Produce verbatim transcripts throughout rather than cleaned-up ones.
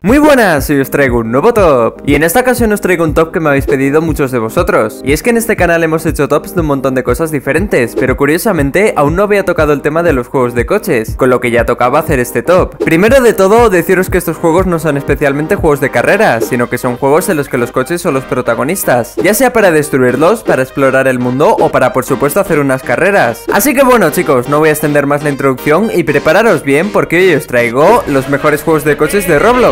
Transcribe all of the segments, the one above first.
Muy buenas, hoy os traigo un nuevo top. Y en esta ocasión os traigo un top que me habéis pedido muchos de vosotros. Y es que en este canal hemos hecho tops de un montón de cosas diferentes, pero curiosamente aún no había tocado el tema de los juegos de coches, con lo que ya tocaba hacer este top. Primero de todo, deciros que estos juegos no son especialmente juegos de carreras, sino que son juegos en los que los coches son los protagonistas, ya sea para destruirlos, para explorar el mundo o para por supuesto hacer unas carreras. Así que bueno chicos, no voy a extender más la introducción y prepararos bien porque hoy os traigo los mejores juegos de coches de Roblox.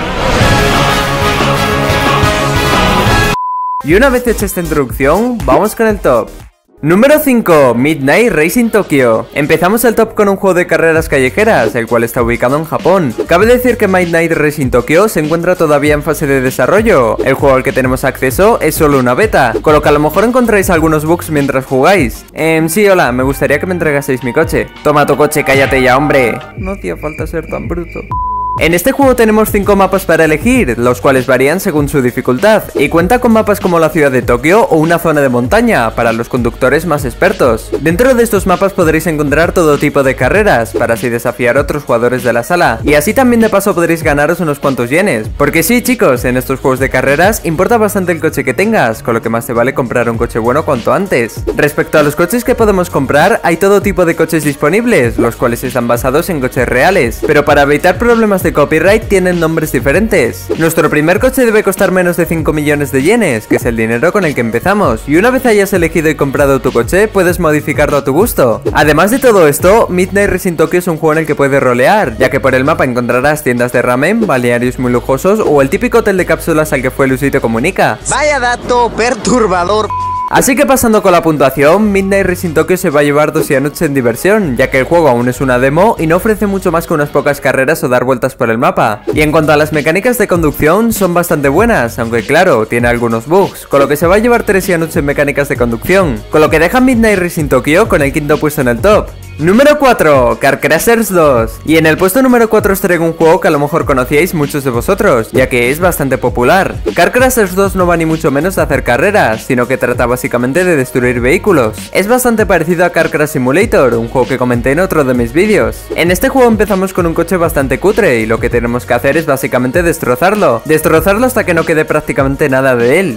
Y una vez hecha esta introducción, vamos con el top. Número cinco. Midnight Racing Tokyo. Empezamos el top con un juego de carreras callejeras, el cual está ubicado en Japón. Cabe decir que Midnight Racing Tokyo se encuentra todavía en fase de desarrollo. El juego al que tenemos acceso es solo una beta, con lo que a lo mejor encontráis algunos bugs mientras jugáis. Eh, sí, hola, me gustaría que me entregaseis mi coche. Toma tu coche, cállate ya, hombre. No hacía falta ser tan bruto. En este juego tenemos cinco mapas para elegir, los cuales varían según su dificultad, y cuenta con mapas como la ciudad de Tokio o una zona de montaña, para los conductores más expertos. Dentro de estos mapas podréis encontrar todo tipo de carreras, para así desafiar a otros jugadores de la sala, y así también de paso podréis ganaros unos cuantos yenes, porque sí chicos, en estos juegos de carreras importa bastante el coche que tengas, con lo que más te vale comprar un coche bueno cuanto antes. Respecto a los coches que podemos comprar, hay todo tipo de coches disponibles, los cuales están basados en coches reales, pero para evitar problemas de copyright tienen nombres diferentes. Nuestro primer coche debe costar menos de cinco millones de yenes, que es el dinero con el que empezamos, y una vez hayas elegido y comprado tu coche, puedes modificarlo a tu gusto. Además de todo esto, Midnight Racing Tokyo es un juego en el que puedes rolear, ya que por el mapa encontrarás tiendas de ramen, balnearios muy lujosos o el típico hotel de cápsulas al que fue Luisito Comunica. Vaya dato perturbador. Así que pasando con la puntuación, Midnight Racing Tokyo se va a llevar dos noches en diversión, ya que el juego aún es una demo y no ofrece mucho más que unas pocas carreras o dar vueltas por el mapa. Y en cuanto a las mecánicas de conducción, son bastante buenas, aunque claro, tiene algunos bugs, con lo que se va a llevar tres noches en mecánicas de conducción, con lo que deja Midnight Racing Tokyo con el quinto puesto en el top. Número cuatro. Car Crashers dos. Y en el puesto número cuatro os traigo un juego que a lo mejor conocíais muchos de vosotros, ya que es bastante popular. Car Crashers dos no va ni mucho menos de hacer carreras, sino que trata básicamente de destruir vehículos. Es bastante parecido a Car Crash Simulator, un juego que comenté en otro de mis vídeos. En este juego empezamos con un coche bastante cutre y lo que tenemos que hacer es básicamente destrozarlo. Destrozarlo hasta que no quede prácticamente nada de él.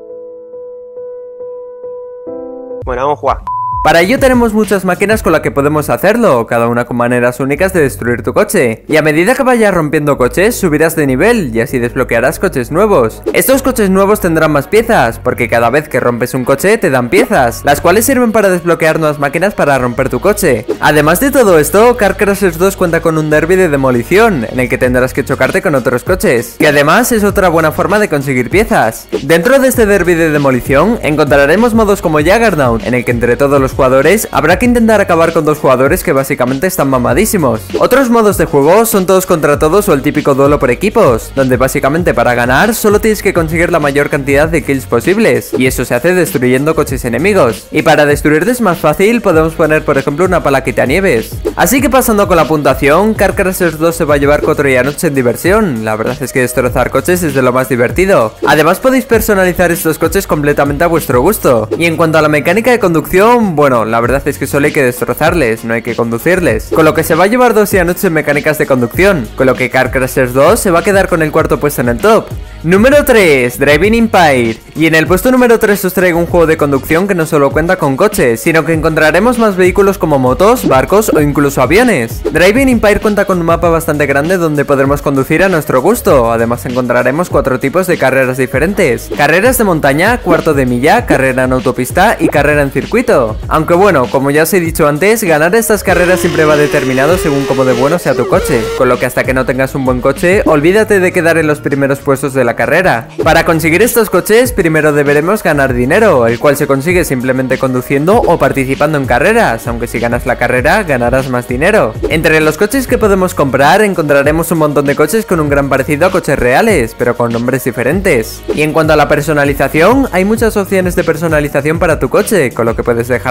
Bueno, vamos a jugar. Para ello tenemos muchas máquinas con las que podemos hacerlo, cada una con maneras únicas de destruir tu coche. Y a medida que vayas rompiendo coches, subirás de nivel y así desbloquearás coches nuevos. Estos coches nuevos tendrán más piezas, porque cada vez que rompes un coche te dan piezas, las cuales sirven para desbloquear nuevas máquinas para romper tu coche. Además de todo esto, Car Crashers dos cuenta con un derby de demolición, en el que tendrás que chocarte con otros coches, que además es otra buena forma de conseguir piezas. Dentro de este derby de demolición, encontraremos modos como Juggernaut, en el que entre todos los jugadores habrá que intentar acabar con dos jugadores que básicamente están mamadísimos. Otros modos de juego son todos contra todos o el típico duelo por equipos, donde básicamente para ganar solo tienes que conseguir la mayor cantidad de kills posibles, y eso se hace destruyendo coches enemigos. Y para destruirles más fácil podemos poner por ejemplo una pala quitanieves. Así que pasando con la puntuación, Car Crashers dos se va a llevar cuatro noches en diversión. La verdad es que destrozar coches es de lo más divertido. Además podéis personalizar estos coches completamente a vuestro gusto. Y en cuanto a la mecánica de conducción, bueno, la verdad es que solo hay que destrozarles, no hay que conducirles, con lo que se va a llevar dos noches en mecánicas de conducción, con lo que Car Crashers dos se va a quedar con el cuarto puesto en el top. Número tres. Driving Empire. Y en el puesto número tres os traigo un juego de conducción que no solo cuenta con coches, sino que encontraremos más vehículos como motos, barcos o incluso aviones. Driving Empire cuenta con un mapa bastante grande donde podremos conducir a nuestro gusto. Además encontraremos cuatro tipos de carreras diferentes: carreras de montaña, cuarto de milla, carrera en autopista y carrera en circuito. Aunque bueno, como ya os he dicho antes, ganar estas carreras siempre va determinado según cómo de bueno sea tu coche, con lo que hasta que no tengas un buen coche, olvídate de quedar en los primeros puestos de la carrera. Para conseguir estos coches, primero deberemos ganar dinero, el cual se consigue simplemente conduciendo o participando en carreras, aunque si ganas la carrera, ganarás más dinero. Entre los coches que podemos comprar, encontraremos un montón de coches con un gran parecido a coches reales, pero con nombres diferentes. Y en cuanto a la personalización, hay muchas opciones de personalización para tu coche, con lo que puedes dejar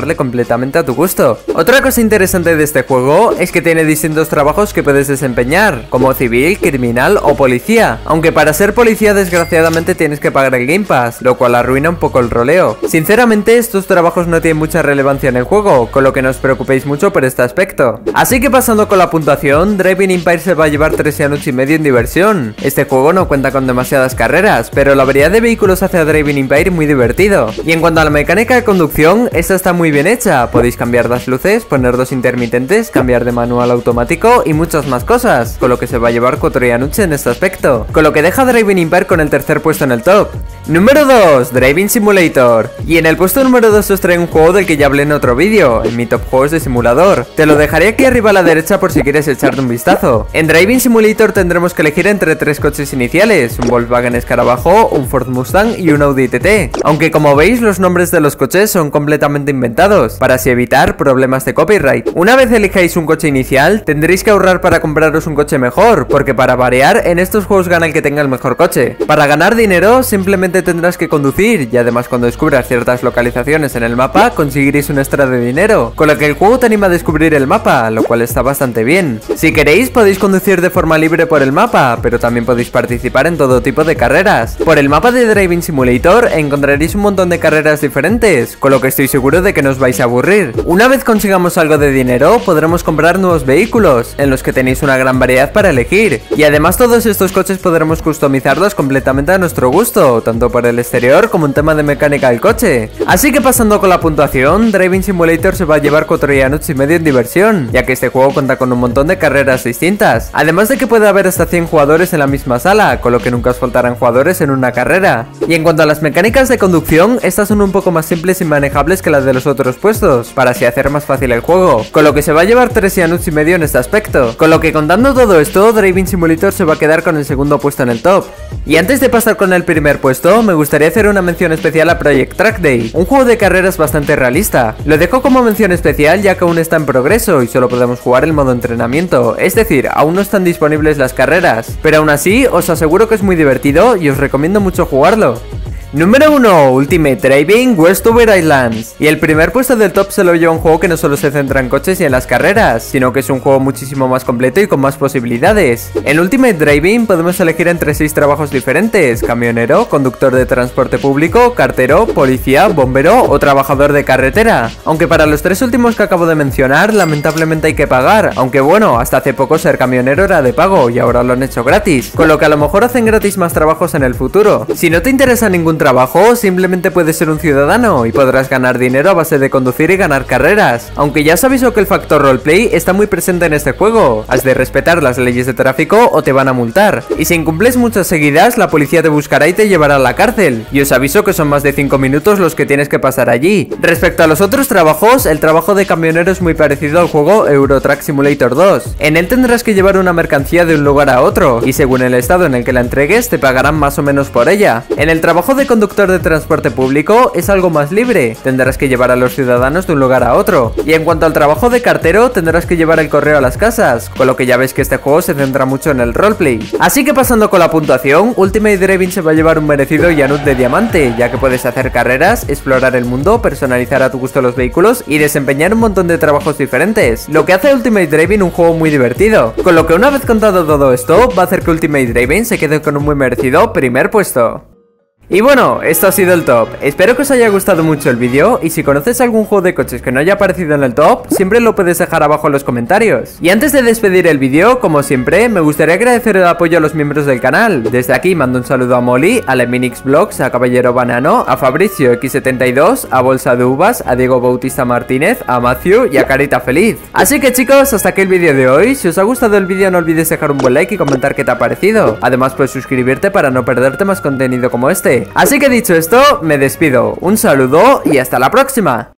adaptarle completamente a tu gusto. Otra cosa interesante de este juego es que tiene distintos trabajos que puedes desempeñar, como civil, criminal o policía, aunque para ser policía desgraciadamente tienes que pagar el Game Pass, lo cual arruina un poco el roleo. Sinceramente estos trabajos no tienen mucha relevancia en el juego, con lo que no os preocupéis mucho por este aspecto. Así que pasando con la puntuación, Driving Empire se va a llevar tres años y medio en diversión. Este juego no cuenta con demasiadas carreras, pero la variedad de vehículos hace a Driving Empire muy divertido. Y en cuanto a la mecánica de conducción, esta está muy bien hecha, podéis cambiar las luces, poner dos intermitentes, cambiar de manual a automático y muchas más cosas, con lo que se va a llevar cuatro años en este aspecto, con lo que deja Driving Empire con el tercer puesto en el top. Número dos, Driving Simulator. Y en el puesto número dos os traigo un juego del que ya hablé en otro vídeo, en mi top juegos de simulador. Te lo dejaré aquí arriba a la derecha por si quieres echarle un vistazo. En Driving Simulator tendremos que elegir entre tres coches iniciales, un Volkswagen Escarabajo, un Ford Mustang y un Audi T T. Aunque como veis los nombres de los coches son completamente inventados, para así evitar problemas de copyright. Una vez elijáis un coche inicial, tendréis que ahorrar para compraros un coche mejor, porque para variar, en estos juegos gana el que tenga el mejor coche. Para ganar dinero, simplemente tendrás que conducir, y además cuando descubras ciertas localizaciones en el mapa, conseguiréis un extra de dinero, con lo que el juego te anima a descubrir el mapa, lo cual está bastante bien. Si queréis, podéis conducir de forma libre por el mapa, pero también podéis participar en todo tipo de carreras. Por el mapa de Driving Simulator encontraréis un montón de carreras diferentes, con lo que estoy seguro de que no os vais a aburrir. Una vez consigamos algo de dinero, podremos comprar nuevos vehículos, en los que tenéis una gran variedad para elegir, y además todos estos coches podremos customizarlos completamente a nuestro gusto, tanto por el exterior como en tema de mecánica del coche. Así que pasando con la puntuación, Driving Simulator se va a llevar cuatro años y medio en diversión, ya que este juego cuenta con un montón de carreras distintas, además de que puede haber hasta cien jugadores en la misma sala, con lo que nunca os faltarán jugadores en una carrera. Y en cuanto a las mecánicas de conducción, estas son un poco más simples y manejables que las de los otros puestos, para así hacer más fácil el juego, con lo que se va a llevar tres años y medio en este aspecto. Con lo que contando todo esto, Driving Simulator se va a quedar con el segundo puesto en el top. Y antes de pasar con el primer puesto, me gustaría hacer una mención especial a Project Track Day, un juego de carreras bastante realista. Lo dejo como mención especial ya que aún está en progreso y solo podemos jugar el modo entrenamiento, es decir, aún no están disponibles las carreras, pero aún así os aseguro que es muy divertido y os recomiendo mucho jugarlo. Número uno, Ultimate Driving Westover Islands. Y el primer puesto del top se lo lleva un juego que no solo se centra en coches y en las carreras, sino que es un juego muchísimo más completo y con más posibilidades. En Ultimate Driving podemos elegir entre seis trabajos diferentes: camionero, conductor de transporte público, cartero, policía, bombero o trabajador de carretera. Aunque para los tres últimos que acabo de mencionar, lamentablemente hay que pagar, aunque bueno, hasta hace poco ser camionero era de pago y ahora lo han hecho gratis, con lo que a lo mejor hacen gratis más trabajos en el futuro. Si no te interesa ningún trabajo, simplemente puedes ser un ciudadano y podrás ganar dinero a base de conducir y ganar carreras, aunque ya os aviso que el factor roleplay está muy presente en este juego. Has de respetar las leyes de tráfico o te van a multar, y si incumples muchas seguidas, la policía te buscará y te llevará a la cárcel, y os aviso que son más de cinco minutos los que tienes que pasar allí. Respecto a los otros trabajos, el trabajo de camionero es muy parecido al juego Euro Truck Simulator dos. En él tendrás que llevar una mercancía de un lugar a otro, y según el estado en el que la entregues, te pagarán más o menos por ella. En el trabajo de conductor de transporte público es algo más libre, tendrás que llevar a los ciudadanos de un lugar a otro, y en cuanto al trabajo de cartero tendrás que llevar el correo a las casas, con lo que ya ves que este juego se centra mucho en el roleplay. Así que pasando con la puntuación, Ultimate Driving se va a llevar un merecido Yanut de diamante, ya que puedes hacer carreras, explorar el mundo, personalizar a tu gusto los vehículos y desempeñar un montón de trabajos diferentes, lo que hace Ultimate Driving un juego muy divertido, con lo que una vez contado todo esto, va a hacer que Ultimate Driving se quede con un muy merecido primer puesto. Y bueno, esto ha sido el top. Espero que os haya gustado mucho el vídeo, y si conoces algún juego de coches que no haya aparecido en el top, siempre lo puedes dejar abajo en los comentarios. Y antes de despedir el vídeo, como siempre, me gustaría agradecer el apoyo a los miembros del canal. Desde aquí mando un saludo a Molly, a Leminix Vlogs, a Caballero Banano, a Fabricio equis setenta y dos, a Bolsa de Uvas, a Diego Bautista Martínez, a Matthew y a Carita Feliz. Así que chicos, hasta aquí el vídeo de hoy. Si os ha gustado el vídeo no olvides dejar un buen like y comentar qué te ha parecido. Además puedes suscribirte para no perderte más contenido como este. Así que dicho esto, me despido, un saludo y hasta la próxima.